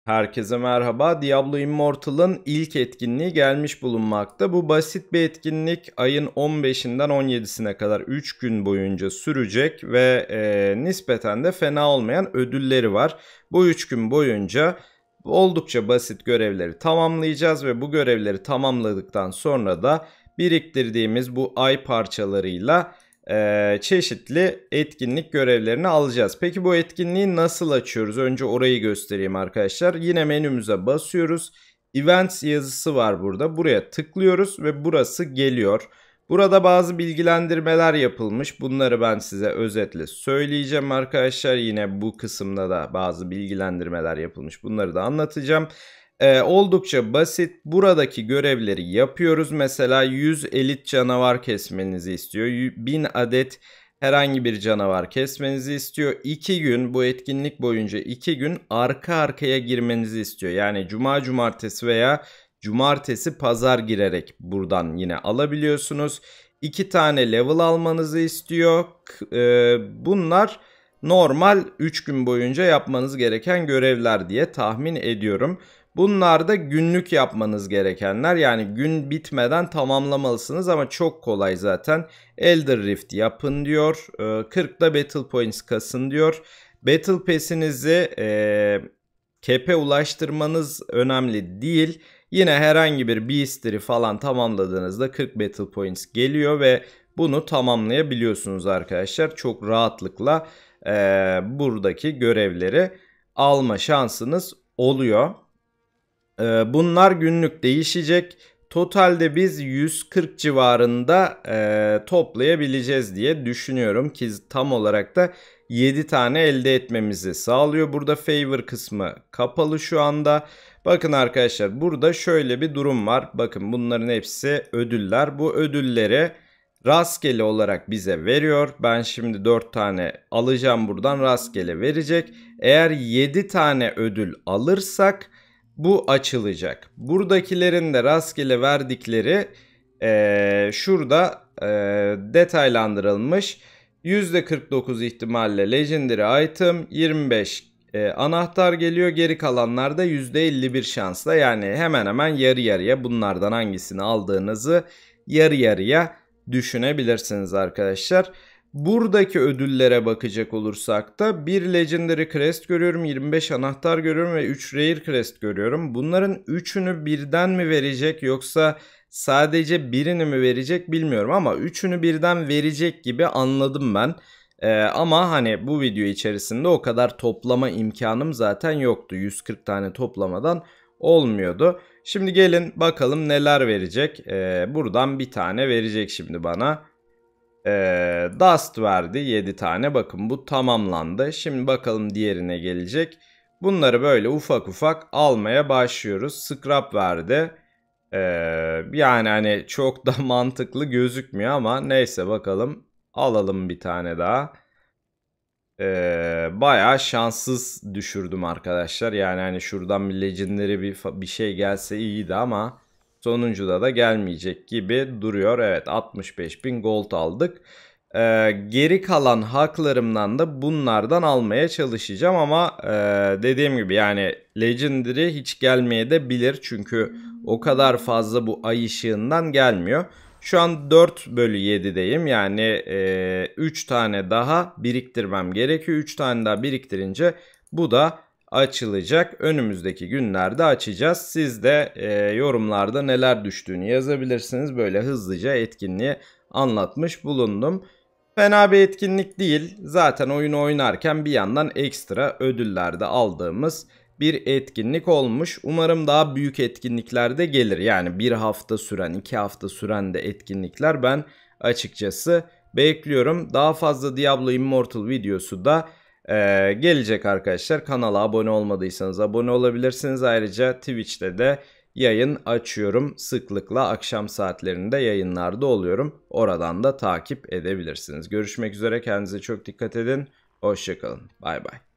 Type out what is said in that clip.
Herkese merhaba. Diablo Immortal'ın ilk etkinliği gelmiş bulunmakta. Bu basit bir etkinlik. Ayın 15'inden 17'sine kadar 3 gün boyunca sürecek ve nispeten de fena olmayan ödülleri var. Bu 3 gün boyunca oldukça basit görevleri tamamlayacağız ve bu görevleri tamamladıktan sonra da biriktirdiğimiz bu ay parçalarıyla çeşitli etkinlik görevlerini alacağız. Peki bu etkinliği nasıl açıyoruz? Önce orayı göstereyim arkadaşlar. Yine menümüze basıyoruz. Events yazısı var burada. Buraya tıklıyoruz ve burası geliyor. Burada bazı bilgilendirmeler yapılmış. Bunları ben size özetle söyleyeceğim arkadaşlar. Yine bu kısımda da bazı bilgilendirmeler yapılmış. Bunları da anlatacağım. Oldukça basit. Buradaki görevleri yapıyoruz. Mesela 100 elit canavar kesmenizi istiyor. 1000 adet herhangi bir canavar kesmenizi istiyor. 2 gün bu etkinlik boyunca 2 gün arka arkaya girmenizi istiyor. Yani cuma cumartesi veya cumartesi pazar girerek buradan yine alabiliyorsunuz. 2 tane level almanızı istiyor. Bunlar normal 3 gün boyunca yapmanız gereken görevler diye tahmin ediyorum. Bunlar da günlük yapmanız gerekenler, yani gün bitmeden tamamlamalısınız ama çok kolay zaten. Elder Rift yapın diyor. 40'da Battle Points kasın diyor. Battle Pass'inizi cap'e ulaştırmanız önemli değil. Yine herhangi bir Beastry falan tamamladığınızda 40 Battle Points geliyor ve bunu tamamlayabiliyorsunuz arkadaşlar. Çok rahatlıkla buradaki görevleri alma şansınız oluyor. Bunlar günlük değişecek. Totalde biz 140 civarında toplayabileceğiz diye düşünüyorum ki tam olarak da 7 tane elde etmemizi sağlıyor. Burada favor kısmı kapalı şu anda. Bakın arkadaşlar, burada şöyle bir durum var. Bakın bunların hepsi ödüller. Bu ödülleri rastgele olarak bize veriyor. Ben şimdi 4 tane alacağım, buradan rastgele verecek. Eğer 7 tane ödül alırsak bu açılacak. Buradakilerin de rastgele verdikleri şurada detaylandırılmış. %49 ihtimalle Legendary Item, 25 anahtar geliyor. Geri kalanlar da %51 şansla, yani hemen hemen yarı yarıya bunlardan hangisini aldığınızı yarı yarıya düşünebilirsiniz arkadaşlar. Buradaki ödüllere bakacak olursak da bir Legendary Crest görüyorum, 25 anahtar görüyorum ve 3 Rare Crest görüyorum. Bunların 3'ünü birden mi verecek yoksa sadece birini mi verecek bilmiyorum ama 3'ünü birden verecek gibi anladım ben. Ama hani bu video içerisinde o kadar toplama imkanım zaten yoktu. 140 tane toplamadan olmuyordu. Şimdi gelin bakalım neler verecek. Buradan bir tane verecek şimdi bana. Dust verdi 7 tane. Bakın bu tamamlandı. Şimdi bakalım diğerine gelecek. Bunları böyle ufak ufak almaya başlıyoruz. Scrap verdi. Yani hani çok da mantıklı gözükmüyor ama neyse bakalım. Alalım bir tane daha. Bayağı şanssız düşürdüm arkadaşlar. Yani hani şuradan bir legendary bir şey gelse iyiydi ama sonuncuda da gelmeyecek gibi duruyor. Evet, 65.000 gold aldık. Geri kalan haklarımdan da bunlardan almaya çalışacağım ama dediğim gibi yani legendary hiç gelmeye de bilir. Çünkü o kadar fazla bu ay ışığından gelmiyor. Şu an 4/7'deyim. Yani 3 tane daha biriktirmem gerekiyor. 3 tane daha biriktirince bu da açılacak. Önümüzdeki günlerde açacağız. Siz de yorumlarda neler düştüğünü yazabilirsiniz. Böyle hızlıca etkinliği anlatmış bulundum. Fena bir etkinlik değil. Zaten oyunu oynarken bir yandan ekstra ödüller de aldığımız bir etkinlik olmuş. Umarım daha büyük etkinlikler de gelir. Yani 1 hafta süren, 2 hafta süren de etkinlikler ben açıkçası bekliyorum. Daha fazla Diablo Immortal videosu da gelecek arkadaşlar. Kanala abone olmadıysanız abone olabilirsiniz. Ayrıca Twitch'te de yayın açıyorum. Sıklıkla akşam saatlerinde yayınlarda oluyorum. Oradan da takip edebilirsiniz. Görüşmek üzere. Kendinize çok dikkat edin. Hoşça kalın. Bay bay.